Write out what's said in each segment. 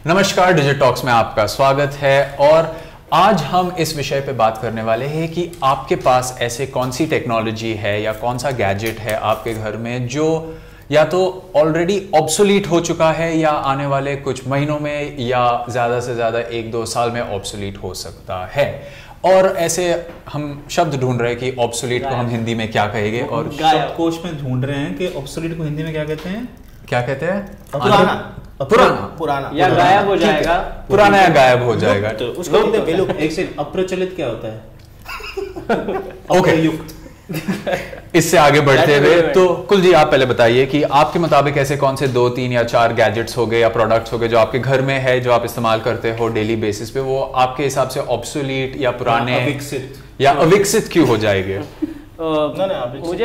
नमस्कार, digit talks में आपका स्वागत है। और आज हम इस विषय पे बात करने वाले हैं कि आपके पास ऐसे कौन सी टेक्नोलॉजी है या कौन सा गैजेट है आपके घर में जो या तो ऑलरेडी ऑब्सोलीट हो चुका है या आने वाले कुछ महीनों में या ज़्यादा से ज़्यादा 1-2 साल में ऑब्सोलीट हो सकता है। और ऐसे हम शब्द ढूंढ रहे हैं कि ऑब्सोलीट को हम हिंदी में क्या कहेंगे, और शब्दकोश में ढूंढ रहे हैं कि ऑब्सोलीट को हिंदी में क्या कहते हैं। क्या कहते हैं? पुराना या गायब हो जाएगा। पुराना या गायब हो जाएगा। तो उसको एक सेकंड, अप्रचलित क्या होता है? ओके, इससे आगे बढ़ते हुए तो कुल जी आप पहले बताइए कि आपके मुताबिक ऐसे कौन से 2, 3 या 4 गैजेट्स हो गए या प्रोडक्ट्स हो गए जो आपके घर में है, जो आप इस्तेमाल करते हो डेली बेसिस पे, वो आपके हिसाब से ऑब्सोलीट या पुराने या अविकसित क्यों हो जाएंगे? मुझे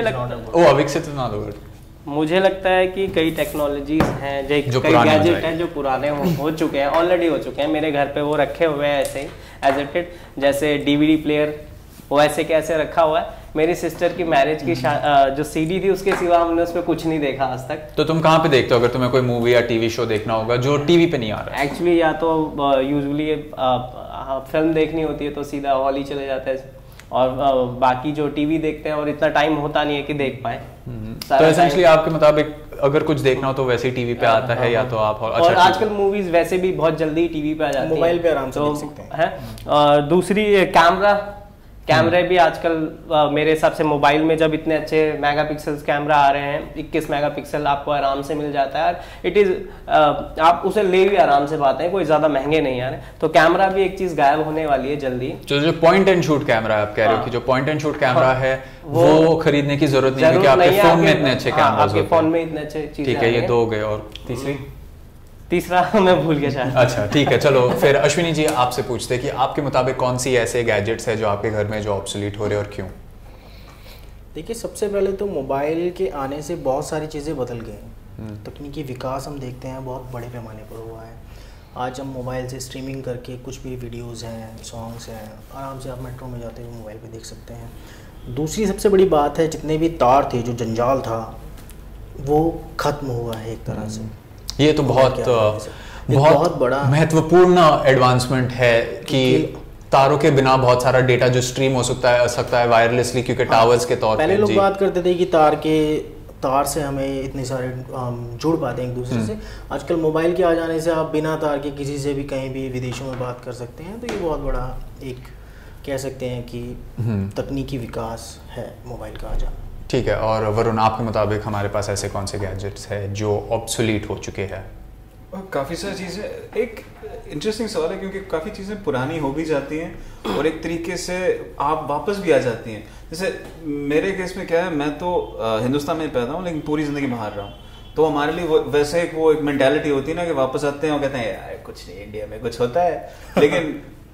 मुझे लगता है कि कई टेक्नोलॉजीज हैं जो कई गैजेट हैं जो पुराने हो चुके हैं, ऑलरेडी हो चुके हैं। मेरे घर पे वो रखे हुए हैं ऐसे ही एज इट इट, जैसे डीवीडी प्लेयर वो ऐसे कैसे रखा हुआ है। मेरी सिस्टर की मैरिज की जो सीडी थी उसके सिवा हमने उस पर कुछ नहीं देखा आज तक। तो तुम कहाँ पे देखते हो अगर तुम्हें कोई मूवी या टीवी शो देखना होगा जो टीवी पे नहीं आ रहा है? एक्चुअली या तो यूजुअली फिल्म देखनी होती है तो सीधा हॉल ही चले जाते हैं, और बाकी जो टीवी देखते हैं और इतना टाइम होता नहीं है कि देख पाए। तो एसेंशियली आपके मुताबिक अगर कुछ देखना हो तो वैसे ही टीवी पे आता है या तो आप और आजकल मूवीज वैसे भी बहुत जल्दी टीवी पे आ जाती है, मोबाइल पे आराम से देख सकते हैं। दूसरी कैमरे भी आजकल मेरे हिसाब से मोबाइल में जब इतने अच्छे मेगापिक्सल्स कैमरा आ रहे हैं, 21 मेगापिक्सल आपको आराम से मिल जाता है। इट इज आप उसे ले भी आराम से पाते हैं, कोई ज्यादा महंगे नहीं आ रहे। तो कैमरा भी एक चीज गायब होने वाली है जल्दी। जो पॉइंट एंड शूट कैमरा आप कह रहे हो कि जो पॉइंट एंड शूट कैमरा है वो खरीदने की जरूरत नहीं है क्योंकि आपके फोन में इतने अच्छे कैमरास होते हैं। आपके फोन में इतने अच्छे चीजें। ठीक है, ये 2 हो गए। और तीसरा मैं भूल गया शायद। अच्छा ठीक है, चलो फिर अश्विनी जी आपसे पूछते हैं कि आपके मुताबिक कौन सी ऐसे गैजेट्स है जो आपके घर में जो ऑब्सोलीट हो रहे हैं और क्यों? देखिए, सबसे पहले तो मोबाइल के आने से बहुत सारी चीज़ें बदल गई। तकनीकी विकास हम देखते हैं बहुत बड़े पैमाने पर हुआ है। आज हम मोबाइल से स्ट्रीमिंग करके कुछ भी वीडियोज़ हैं, सॉन्ग्स हैं, आराम से आप मेट्रो में जाते हुए मोबाइल पर देख सकते हैं। दूसरी सबसे बड़ी बात है, जितने भी तार थे, जो जंजाल था, वो ख़त्म हुआ है एक तरह से। ये तो बहुत बड़ा महत्वपूर्ण एडवांसमेंट है कि तारों के बिना बहुत सारा डेटा जो स्ट्रीम हो सकता है वायरलेसली, क्योंकि टावर्स के तौर पे पहले लोग बात करते थे कि तार से हमें इतने सारे जुड़ पाते हैं एक दूसरे से। आजकल मोबाइल के आ जाने से आप बिना तार के किसी से भी कहीं भी विदेशों में बात कर सकते हैं। तो ये बहुत बड़ा एक कह सकते हैं कि तकनीकी विकास है मोबाइल का आ जाना। ठीक है, और वरुण आपके मुताबिक हमारे पास ऐसे कौन से गैजेट्स हैं जो ऑब्सोलीट हो चुके हैं? काफ़ी सारी चीज़ें। एक इंटरेस्टिंग सवाल है क्योंकि काफ़ी चीज़ें पुरानी हो भी जाती हैं और एक तरीके से आप वापस भी आ जाती हैं। जैसे मेरे केस में क्या है, मैं तो हिंदुस्तान में पैदा हूँ लेकिन पूरी ज़िंदगी बाहर रहा हूँ। तो हमारे लिए वैसे एक मेंटालिटी होती है ना कि वापस आते हैं और कहते हैं यार कुछ नहीं, इंडिया में कुछ होता है। लेकिन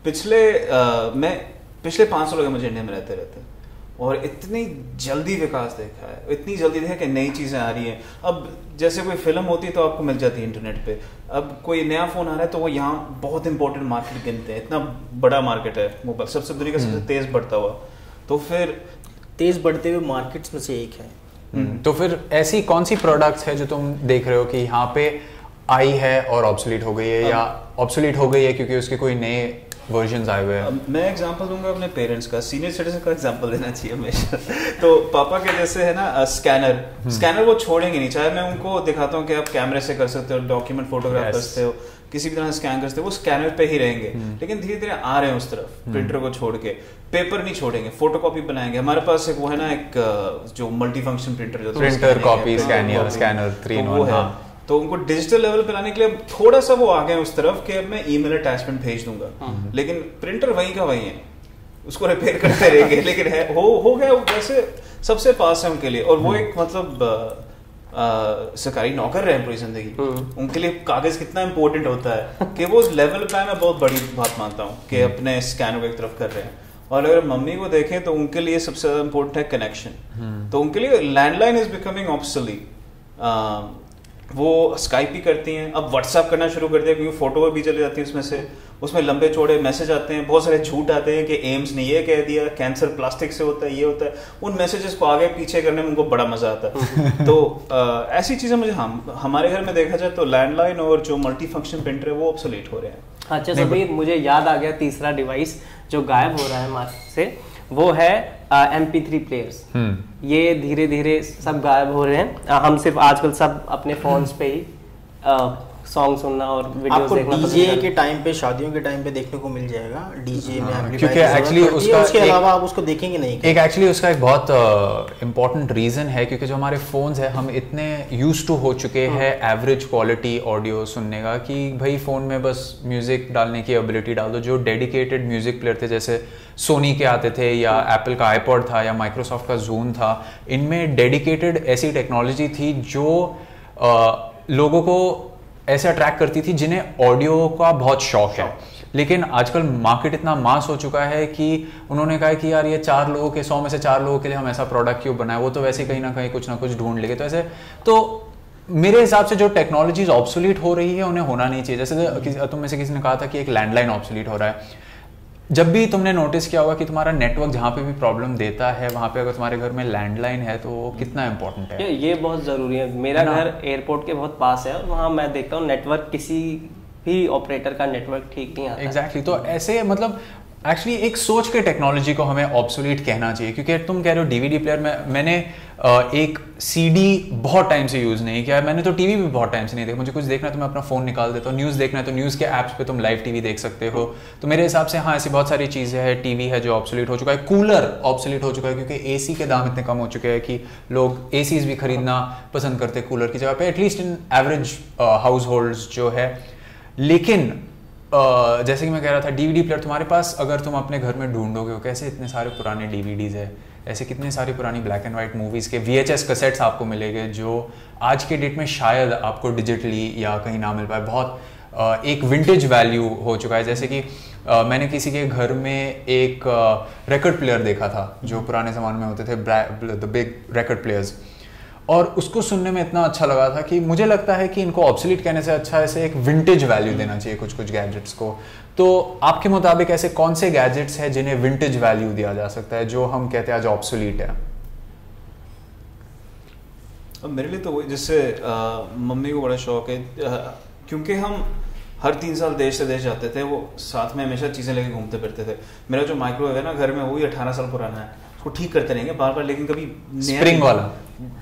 पिछले 5 सालों के मुझे इंडिया में रहते और इतनी जल्दी विकास देखा है, इतनी जल्दी देखा कि नई चीज़ें आ रही हैं। अब जैसे कोई फिल्म होती है तो आपको मिल जाती है इंटरनेट पे। अब कोई नया फ़ोन आ रहा है तो वो यहाँ बहुत इंपॉर्टेंट मार्केट गिनते हैं। इतना बड़ा मार्केट है मोबाइल, सबसे दुनिया का सबसे तेज़ बढ़ता हुआ। तो फिर तेज़ बढ़ते हुए मार्केट्स में से एक है। तो फिर ऐसी कौन सी प्रोडक्ट्स है जो तुम देख रहे हो कि यहाँ पे आई है और ऑब्सोलीट हो गई है, या ऑब्सोलीट हो गई है क्योंकि उसके कोई नए वर्जन्स आए हुए हैं? मैं एग्जांपल दूंगा अपने पेरेंट्स का, सीनियर सिटीजन का एग्जांपल देना चाहिए हमेशा। तो पापा के जैसे है ना स्कैनर वो छोड़ेंगे नहीं, चाहे मैं उनको दिखाता हूँ कि आप कैमरे से कर सकते हो, डॉक्यूमेंट फोटोग्राफ करते हो, किसी भी तरह स्कैन करते हो, वो स्कैनर पे ही रहेंगे। लेकिन धीरे धीरे आ रहे हैं उस तरफ, प्रिंटर को छोड़ के। पेपर नहीं छोड़ेंगे, फोटोकॉपी बनाएंगे। हमारे पास एक वो है ना, एक जो मल्टी फंक्शन प्रिंटर जो प्रिंटर कॉपी स्कैनर 3-in-1 है। तो उनको डिजिटल लेवल पे लाने के लिए थोड़ा सा वो आ गए उस तरफ कि अब मैं ईमेल अटैचमेंट भेज दूंगा, लेकिन प्रिंटर वही का वही है, उसको रिपेयर करते रहेंगे। लेकिन हो गया वैसे सबसे पास है उनके लिए। और वो एक मतलब सरकारी नौकर रहे पूरी जिंदगी, उनके लिए कागज कितना इंपॉर्टेंट होता है कि वो लेवल पे मैं बहुत बड़ी बात मानता हूँ कि अपने स्कैनर को एक तरफ कर रहे हैं। और अगर मम्मी को देखें तो उनके लिए सबसे ज्यादा इम्पोर्टेंट है कनेक्शन। तो उनके लिए लैंडलाइन इज बिकमिंग ऑब्सोलीट। वो स्काइप ही करती हैं, अब व्हाट्सएप करना शुरू कर दिया क्योंकि फोटो भी चली जाती है उसमें से। उसमें लंबे चौड़े मैसेज आते हैं, बहुत सारे झूठ आते हैं कि एम्स ने ये कह दिया, कैंसर प्लास्टिक से होता है, ये होता है। उन मैसेजेस को आगे पीछे करने में उनको बड़ा मजा आता है। तो ऐसी चीजें मुझे हमारे घर में देखा जाए तो लैंडलाइन और जो मल्टी फंक्शन प्रिंटर है वो ऑब्सोलीट हो रहे हैं। अच्छा सबीर, मुझे याद आ गया तीसरा डिवाइस जो गायब हो रहा है मार्केट से, वो है MP3 प्लेयर्स। ये धीरे धीरे सब गायब हो रहे हैं। हम सिर्फ आजकल सब अपने फोन्स पे ही सॉन्ग सुनना और वीडियोस देखना पसंद डीजे के टाइम पे, शादियों के टाइम पे देखने को मिल जाएगा डीजे में, क्योंकि एक्चुअली उसके अलावा आप उसको देखेंगे नहीं। एक एक्चुअली उसका एक बहुत इंपॉर्टेंट रीजन है, क्योंकि जो हमारे फोन्स है हम इतने यूज्ड टू हो चुके हैं एवरेज क्वालिटी ऑडियो सुनने का कि भाई फोन में बस म्यूजिक डालने की एबिलिटी डाल दो। जो डेडिकेटेड म्यूजिक प्लेयर थे जैसे सोनी के आते थे या एप्पल का आईपॉड था या माइक्रोसॉफ्ट का जून था, इनमें डेडिकेटेड ऐसी टेक्नोलॉजी थी जो लोगों को ऐसे अट्रैक्ट करती थी जिन्हें ऑडियो का बहुत शौक है। लेकिन आजकल मार्केट इतना मास हो चुका है कि उन्होंने कहा कि यार ये 4 लोगों के 100 में से 4 लोगों के लिए हम ऐसा प्रोडक्ट क्यों बनाए, वो तो वैसे कहीं ना कहीं कुछ ना कुछ ढूंढ लेंगे। तो ऐसे तो मेरे हिसाब से जो टेक्नोलॉजीज ऑब्सोलीट हो रही है उन्हें होना नहीं चाहिए। जैसे तुम में से किसी ने कहा था कि एक लैंडलाइन ऑब्सोलीट हो रहा है। जब भी तुमने नोटिस किया होगा कि तुम्हारा नेटवर्क जहाँ पे भी प्रॉब्लम देता है वहाँ पे अगर तुम्हारे घर में लैंडलाइन है तो वो कितना इंपॉर्टेंट है। ये बहुत ज़रूरी है। मेरा घर एयरपोर्ट के बहुत पास है और वहाँ मैं देखता हूँ नेटवर्क, किसी भी ऑपरेटर का नेटवर्क ठीक नहीं आता। एग्जैक्टली तो ऐसे मतलब एक्चुअली एक सोच के टेक्नोलॉजी को हमें ऑब्सोलीट कहना चाहिए। क्योंकि तुम कह रहे हो डीवीडी प्लेयर में, मैंने एक सीडी बहुत टाइम से यूज़ नहीं किया है, मैंने तो टीवी भी बहुत टाइम से नहीं देखा। मुझे कुछ देखना है तो मैं अपना फ़ोन निकाल देता हूँ, न्यूज़ देखना है तो न्यूज़ के ऐप्स पे तुम लाइव टीवी देख सकते हो। तो मेरे हिसाब से हाँ ऐसी बहुत सारी चीज़ें हैं। टीवी है जो ऑब्सोलीट हो चुका है, कूलर ऑब्सोलीट हो चुका है क्योंकि एसी के दाम इतने कम हो चुके हैं कि लोग एसीज भी खरीदना पसंद करते हैं कूलर की जगह पे, at least in average households जो है। लेकिन जैसे कि मैं कह रहा था डीवीडी प्लेयर तुम्हारे पास अगर तुम अपने घर में ढूंढोगे, कैसे इतने सारे पुराने डीवीडीज है, ऐसे कितने सारी पुरानी ब्लैक एंड वाइट मूवीज़ के VHS कैसेट्स आपको मिलेंगे जो आज के डेट में शायद आपको डिजिटली या कहीं ना मिल पाए। बहुत एक विंटेज वैल्यू हो चुका है। जैसे कि मैंने किसी के घर में एक रिकॉर्ड प्लेयर देखा था जो पुराने ज़माने में होते थे, द बिग रिकॉर्ड प्लेयर्स, और उसको सुनने में इतना अच्छा लगा था कि मुझे लगता है कि इनको ऑब्सोलीट कहने से अच्छा ऐसे एक विंटेज वैल्यू देना चाहिए कुछ कुछ गैजेट्स को। तो आपके मुताबिक ऐसे कौन से गैजेट्स हैं जिन्हें विंटेज वैल्यू दिया जा सकता है जो हम कहते हैं आज ऑब्सोलीट है? अब मेरे लिए तो जैसे मम्मी को बड़ा शौक है, क्योंकि हम हर 3 साल देश से देश जाते थे, वो साथ में हमेशा चीज़ें लेके घूमते फिरते थे। मेरा जो माइक्रोवेव है ना घर में, वो ही 18 साल पुराना है, उसको ठीक करते रहेंगे बार बार, लेकिन कभी स्प्रिंग वाला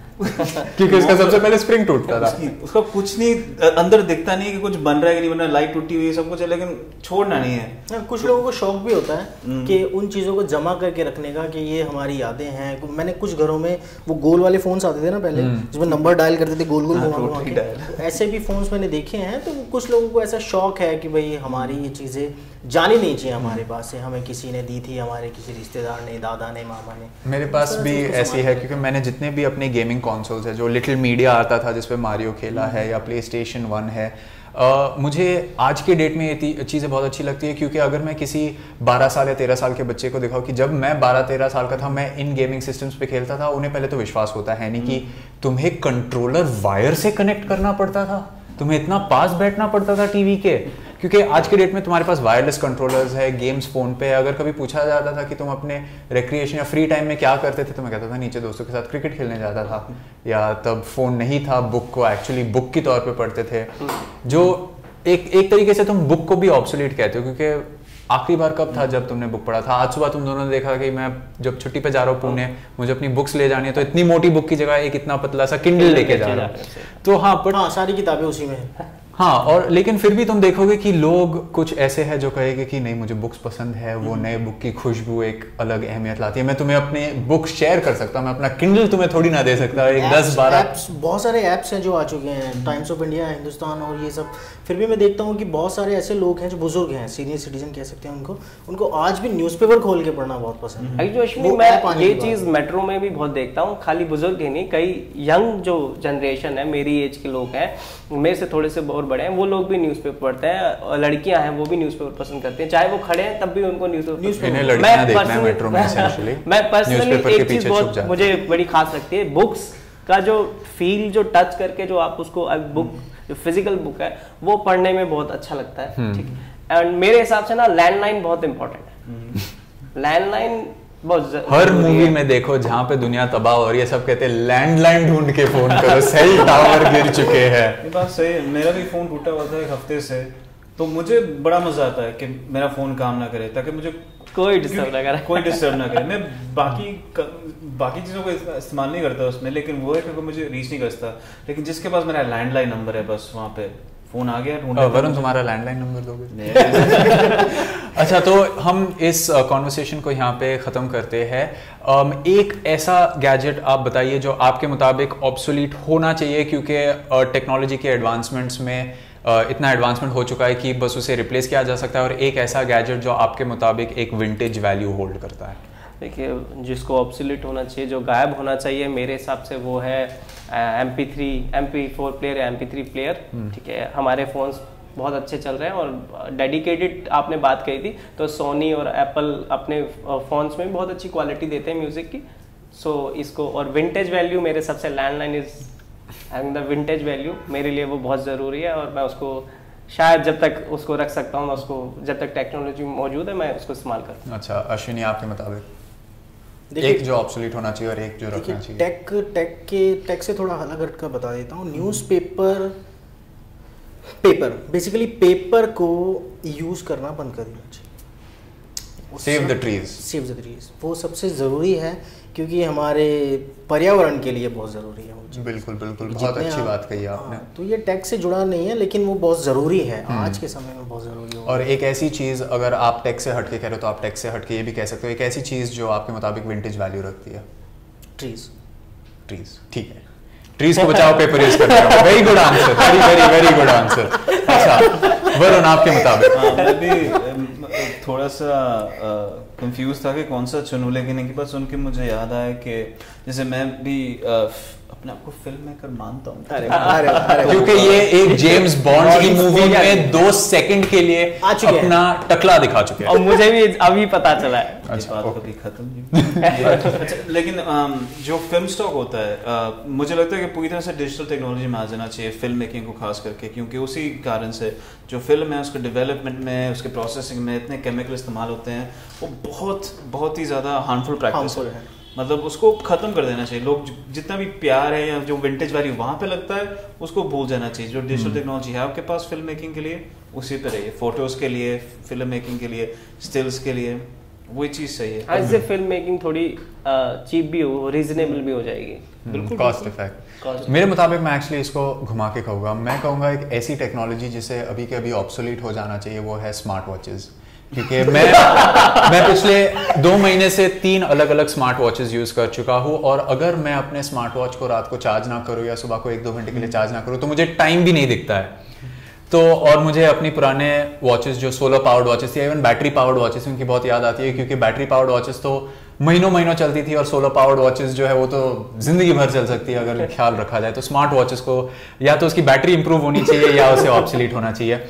क्योंकि इसका सबसे पहले स्प्रिंग टूटता था। उसका कुछ नहीं अंदर दिखता नहीं कि कुछ बन रहा है कि नहीं बन रहा, लाइट टूटी हुई है सब कुछ है, लेकिन छोड़ना नहीं है। कुछ लोगों को शौक भी होता है कि उन चीज़ों को जमा करके रखने का कि ये हमारी यादें हैं। मैंने कुछ घरों में वो गोल वाले फोन्स आते थे ना पहले, जिसमें नंबर डायल करते थे गोल गोल घुमा के, ऐसे भी फोन्स मैंने देखे हैं। तो कुछ लोगों को ऐसा शौक है कि भाई हमारी ये चीज़ें जानी नहीं चाहिए हमारे पास से, हमें किसी ने दी थी, हमारे किसी रिश्तेदार ने, दादा ने, मामा ने। मेरे पास भी ऐसी है क्योंकि मैंने जितने भी अपने गेमिंग कंसोल्स है, जो लिटिल मीडिया आता था जिसपे मारियो खेला है या PlayStation 1 है, मुझे आज के डेट में ये चीज़ें बहुत अच्छी लगती है। क्योंकि अगर मैं किसी 12 साल या 13 साल के बच्चे को दिखाऊं कि जब मैं 12-13 साल का था मैं इन गेमिंग सिस्टम्स पे खेलता था, उन्हें पहले तो विश्वास होता है नहीं कि तुम्हें कंट्रोलर वायर से कनेक्ट करना पड़ता था, तुम्हें इतना पास बैठना पड़ता था टीवी के। क्योंकि आज के डेट में तुम्हारे पास वायरलेस कंट्रोलर्स है, गेम्स फोन पे है। अगर कभी पूछा जाता था कि तुम अपने रिक्रिएशन या फ्री टाइम में क्या करते थे, तो मैं कहता था नीचे दोस्तों के साथ क्रिकेट खेलने जाता था, या तब फोन नहीं था, बुक को एक्चुअली बुक के तौर पे पढ़ते थे। जो एक तरीके से तुम बुक को भी ऑब्सोलीट कहते हो, क्योंकि आखिरी बार कब था जब तुमने बुक पढ़ा था? आज सुबह तुम दोनों ने देखा कि मैं जब छुट्टी पे जा रहा हूँ पुणे, मुझे अपनी बुक्स ले जानी है, तो इतनी मोटी बुक की जगह एक इतना पतला सा किंडल लेके जा रहा हूँ। तो हाँ सारी किताबें उसी में है। हाँ, और लेकिन फिर भी तुम देखोगे कि लोग कुछ ऐसे हैं जो कहेंगे कि नहीं मुझे बुक्स पसंद है, वो नए बुक की खुशबू एक अलग अहमियत लाती है। मैं तुम्हें अपने बुक शेयर कर सकता हूँ, मैं अपना किंडल तुम्हें थोड़ी ना दे सकता। एक 10-12 बहुत सारे ऐप्स हैं जो आ चुके हैं, टाइम्स ऑफ इंडिया, हिंदुस्तान और ये सब। फिर भी मैं देखता हूँ कि बहुत सारे ऐसे लोग हैं जो बुजुर्ग हैं, सीनियर सिटीजन कह सकते हैं उनको आज भी न्यूज़पेपर खोल के पढ़ना बहुत पसंद है। मैं ये चीज़ मेट्रो में भी बहुत देखता हूँ, खाली बुजुर्ग ही नहीं, कई यंग जो जनरेशन है, मेरी एज के लोग हैं, मेरे से थोड़े से और बड़े हैं, वो लोग भी न्यूज़पेपर पढ़ते हैं, और लड़कियां हैं वो भी न्यूज़पेपर पसंद करते हैं, चाहे वो खड़े हैं तब भी उनको न्यूज़पेपर। मैं पर्सनली एक चीज़ बहुत मुझे बड़ी खास लगती है, बुक्स का जो फील, जो टच करके जो आप उसको बुक जो फिजिकल बुक है वो पढ़ने में बहुत अच्छा लगता है। ठीक है, एंड मेरे हिसाब से ना लैंडलाइन बहुत इंपॉर्टेंट है। लैंडलाइन बहुत हर मूवी में देखो जहाँ पे दुनिया तबाह हो रही है सब कहते हैं लैंडलाइन ढूंढ के फोन करो, सही टावर गिर चुके हैं। ये बात सही है, मेरा भी फोन टूटा हुआ था एक हफ्ते से, तो मुझे बड़ा मजा आता है कि मेरा फोन काम ना करे, ताकि मुझे कोई डिस्टर्ब ना करे, कोई डिस्टर्ब ना करे। मैं बाकी चीज़ों को इस्तेमाल नहीं करता उसमें, लेकिन वो है कि मुझे रीच नहीं करता। लेकिन जिसके पास मेरा लैंडलाइन नंबर है, बस वहाँ पे फोन आ गया। वरुण तुम्हारा लैंडलाइन नंबर दोगे? अच्छा, तो हम इस कॉन्वर्सेशन को यहाँ पे ख़त्म करते हैं। एक ऐसा गैजेट आप बताइए जो आपके मुताबिक ऑब्सोलीट होना चाहिए, क्योंकि टेक्नोलॉजी के एडवांसमेंट्स में इतना एडवांसमेंट हो चुका है कि बस उसे रिप्लेस किया जा सकता है, और एक ऐसा गैजेट जो आपके मुताबिक एक विंटेज वैल्यू होल्ड करता है। देखिए, जिसको ऑब्सोलीट होना चाहिए, जो गायब होना चाहिए मेरे हिसाब से, वो है MP4 प्लेयर या MP3 प्लेयर। ठीक है, हमारे फ़ोन्स बहुत अच्छे चल रहे हैं, और डेडिकेटेड आपने बात कही थी, तो सोनी और एप्पल अपने फ़ोन्स में बहुत अच्छी क्वालिटी देते हैं म्यूज़िक की। सो इसको, और विंटेज वैल्यू मेरे सबसे landline is having the vintage value, मेरे लिए वो बहुत ज़रूरी है, और मैं उसको शायद जब तक उसको रख सकता हूँ, मैं उसको जब तक टेक्नोलॉजी मौजूद है मैं उसको इस्तेमाल करता हूँ। अच्छा अश्विनी, आपके मुताबिक एक जो ऑब्सोलीट होना चाहिए और एक जो रखना चाहिए? टेक से थोड़ा अलग हटकर बता देता हूँ। न्यूज़पेपर बेसिकली पेपर को यूज़ करना बंद कर देना चाहिए। सेव द ट्रीज, वो सबसे ज़रूरी है, क्योंकि हमारे पर्यावरण के लिए बहुत ज़रूरी है। बिल्कुल, बहुत अच्छी बात कही आपने। तो ये टैग से जुड़ा नहीं है, लेकिन वो बहुत ज़रूरी है, आज के समय में बहुत ज़रूरी है। और एक ऐसी चीज़, अगर आप टैग से हट के कह रहे हो तो आप टैग से हट के ये भी कह सकते हो, एक ऐसी चीज़ जो आपके मुताबिक विंटेज वैल्यू रखती है? ट्रीज। ठीक है, ट्रीज को बचाओ, पेपर यूज करते हो। Very good answer, very good answer. अच्छा वरुण, आपके मुताबिक? मैं भी थोड़ा सा कंफ्यूज था कि कौन सा चुनूं, लेकिन एक बात सुन के मुझे याद आया कि जैसे मैं भी अपने आप को फिल्म मेकर मानता हूँ, क्योंकि ये एक जेम्स बॉन्ड की मूवी में 2 सेकंड के लिए अपना टकला दिखा चुके हैं, और मुझे भी अभी पता चला है। अच्छा, बात कभी खत्म नहीं। अच्छा, लेकिन जो फिल्म स्टॉक होता है, मुझे लगता है कि पूरी तरह से डिजिटल टेक्नोलॉजी में आ जाना चाहिए फिल्म मेकिंग को खास करके, क्योंकि उसी कारण से जो फिल्म है उसके डेवलपमेंट में, उसके प्रोसेसिंग में इतने केमिकल इस्तेमाल होते हैं, वो बहुत ही ज़्यादा हार्मफुल प्रैक्टिस है। मतलब उसको खत्म कर देना चाहिए। लोग जितना भी प्यार है या जो विंटेज वैल्यू वहाँ पे लगता है, उसको भूल जाना चाहिए। जो डिजिटल टेक्नोलॉजी है आपके पास फिल्म मेकिंग के लिए, उसी पे रहिए, फोटोज के लिए, फिल्म मेकिंग के लिए, स्टिल्स के लिए, वही चीज सही है। इससे फिल्म मेकिंग थोड़ी चीप भी हो, रीजनेबल भी हो जाएगी, बिल्कुल कॉस्ट इफेक्ट। मेरे मुताबिक मैं एक्चुअली इसको घुमा के कहूँगा, मैं कहूँगा एक ऐसी टेक्नोलॉजी जिसे अभी के अभी ऑब्सोलीट हो जाना चाहिए, वो है स्मार्ट वॉचेस। क्योंकि मैं पिछले 2 महीने से 3 अलग अलग स्मार्ट वॉचेस यूज कर चुका हूँ, और अगर मैं अपने स्मार्ट वॉच को रात को चार्ज ना करूँ या सुबह को 1-2 घंटे के लिए चार्ज ना करूँ, तो मुझे टाइम भी नहीं दिखता है। तो और मुझे अपनी पुराने वॉचेस जो सोलर पावर्ड वॉचेस थी, इवन बैटरी पावर्ड वॉचेस, उनकी बहुत याद आती है, क्योंकि बैटरी पावर्ड वॉचेस तो महीनों चलती थी, और सोलर पावर्ड वॉचेस जो है वो तो जिंदगी भर चल सकती है अगर ख्याल रखा जाए। तो स्मार्ट वॉचेस को या तो उसकी बैटरी इंप्रूव होनी चाहिए या उसे ऑब्सोलीट होना चाहिए।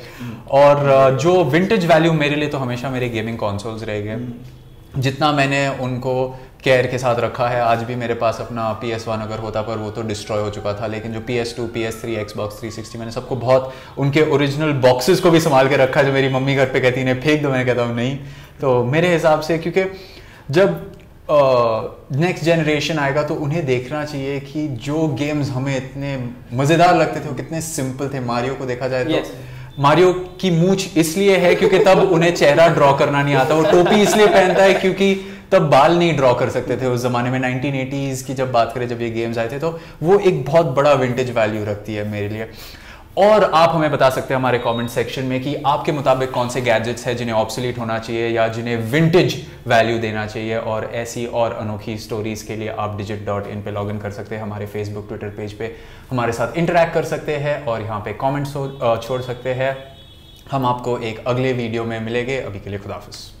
और जो विंटेज वैल्यू मेरे लिए तो हमेशा मेरे गेमिंग कंसोल्स रह गए। जितना मैंने उनको केयर के साथ रखा है, आज भी मेरे पास अपना PS1 अगर होता, पर वो तो डिस्ट्रॉय हो चुका था, लेकिन जो PS2, PS3, Xbox 360, मैंने सबको बहुत उनके ओरिजिनल बॉक्सेस को भी संभाल के रखा, जो मेरी मम्मी घर पे कहती है फेंक दो, मैं कहता हूँ नहीं। तो मेरे हिसाब से, क्योंकि जब नेक्स्ट जनरेशन आएगा तो उन्हें देखना चाहिए कि जो गेम्स हमें इतने मज़ेदार लगते थे वो कितने सिंपल थे। मारियो को देखा जाए तो मारियो की मूंछ इसलिए है क्योंकि तब उन्हें चेहरा ड्रॉ करना नहीं आता, वो टोपी इसलिए पहनता है क्योंकि तब बाल नहीं ड्रॉ कर सकते थे उस जमाने में। 1980s की जब बात करें, जब ये गेम्स आए थे, तो वो एक बहुत बड़ा विंटेज वैल्यू रखती है मेरे लिए। और आप हमें बता सकते हैं हमारे कमेंट सेक्शन में कि आपके मुताबिक कौन से गैजेट्स हैं जिन्हें ऑब्सोलीट होना चाहिए या जिन्हें विंटेज वैल्यू देना चाहिए। और ऐसी और अनोखी स्टोरीज के लिए आप digit.in पे लॉगिन कर सकते हैं, हमारे फेसबुक ट्विटर पेज पे हमारे साथ इंटरेक्ट कर सकते हैं और यहाँ पे कमेंट्स छोड़ सकते हैं। हम आपको एक अगले वीडियो में मिलेंगे, अभी के लिए खुदा हाफिज़।